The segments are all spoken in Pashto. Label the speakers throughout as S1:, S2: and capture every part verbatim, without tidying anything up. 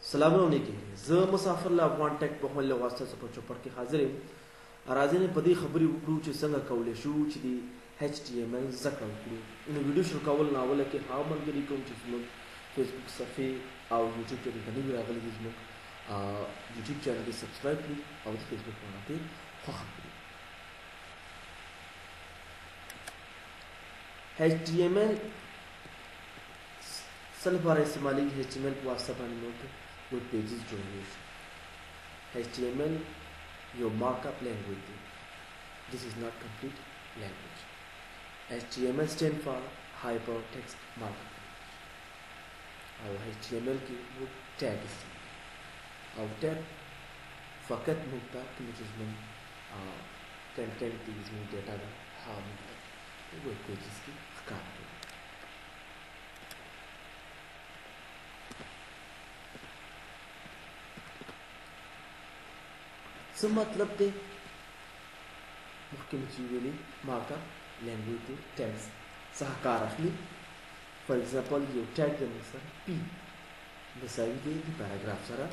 S1: سلام علیکم. زه مسافر له افغان ټیک په خپل واسطه څخه په چوپړ کې حاضر یم. راځئ په دې خبرې وکړو چې څنګه کولی شو چې د ایچ ټي ایم ایل زده کړه وکړو. نو ویډیو شروع کول نه اوله کې هغه ملګري کوم چې زموږ فیسبوک صفحې او یوټیوب چینل ته نوي راغلي دي زموږ یوټیوب چینل کې سبسکرایب کړي او د فیسبوک باندې پرې خوښه کړي. ایچ ټي ایم ایل څه لپاره استعمالیږي؟ ایچ ټي ایم ایل په واسطه باندې موږ ویب پیجز جوړولی شو. ایچ ټي ایم ایل یو مارک اپ لینګویج دی. This is not complete language. ایچ ټي ایم ایل stand for hypertext markup او ایچ ټي ایم ایل کې موږ ټیګ استعمال او ټیګ فقط موږ ته کوم چې زموږ کنټینټ دی زموږ ډیټا ده هغه موږ ته ویب پیجز کې ښکاره کوي. څه مطلب دی؟ مخکې مې چې ویلي مارک اپ لینګویج دی ټیګز څخه کار اخلي. فار ایگزامپل یو ټیګ د موږ سره پی مساوي دی د پیراګراف سره.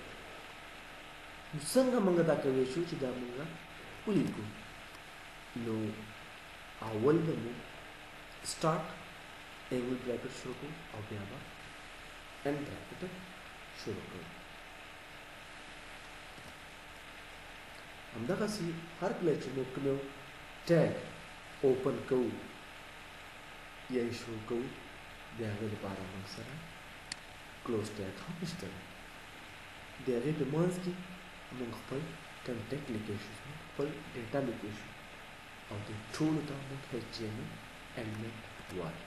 S1: نو څنګه موږ دا کولی شو چې دا موږ ولیکو؟ نو اول به موږ سټارټ اینګل براکټ شروع کړو او بیا به اینډ براکټ شروع کړو. همدغسې هر کله چې موږ کوم یو ټیګ اوپن کوو یا یې شروع کوو د هغې لپاره موږ سره کلوز ټیګ هم شته دی. د هغې په منځ کې موږ خپل کنټینټ لیکلی شو، خپل ډیټا لیکلی شو او دې ټولو ته موږ ایچ ټي ایم ایل ایلیمنټ وایو.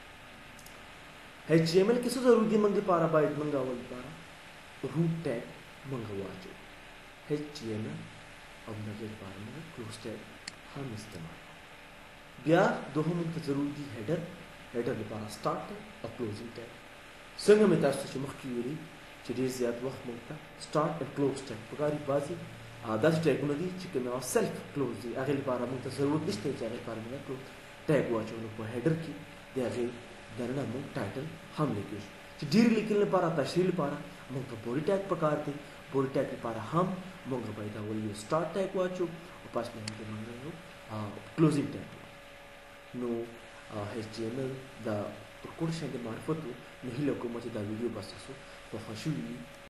S1: ایچ ټي ایم ایل کې څه ضروري دي موږ لپاره؟ باید موږ اول لپاره روټ ټیګ موږ واچوو ایچ ټي ایم ایل او د هغې لپاره موږ کلوز ټیګ هم استعمال کوو. بیا دوهم موږ ته ضرور دي هیډر. هیډر لپاره سټارټ ټیګ او کلوزینګ ټیګ. څنګه مې تاسو ته چې مخکې ویلي چې ډېر زیات وخت موږ ته سټارټ او کلوز ټیګ پکار دي. بعضې داسې ټیګونه دي چې کوم یو سیلف کلوز دي هغې لپاره موږ ته ضرورت نشته چې هغې لپاره موږ کلوز ټیګ واچوو. نو په هیډر کې د هغې دننه موږ ټایټل هم لیکلی شو. چې ډېر لیکنې لپاره تشریح لپاره موږ ته بوډي ټیګ پکار دی. بوډي ټیګ لپاره هم موږ باید اول یو سټارټ ټیګ واچوو او پس باندې موږ یو کلوزینګ ټیګ. نو ایچ ټي ایم ایل دا پر کوم شان د معرفت و. نو هیله کوم چې دا ویډیو به ستاسو خوښه شوې وي.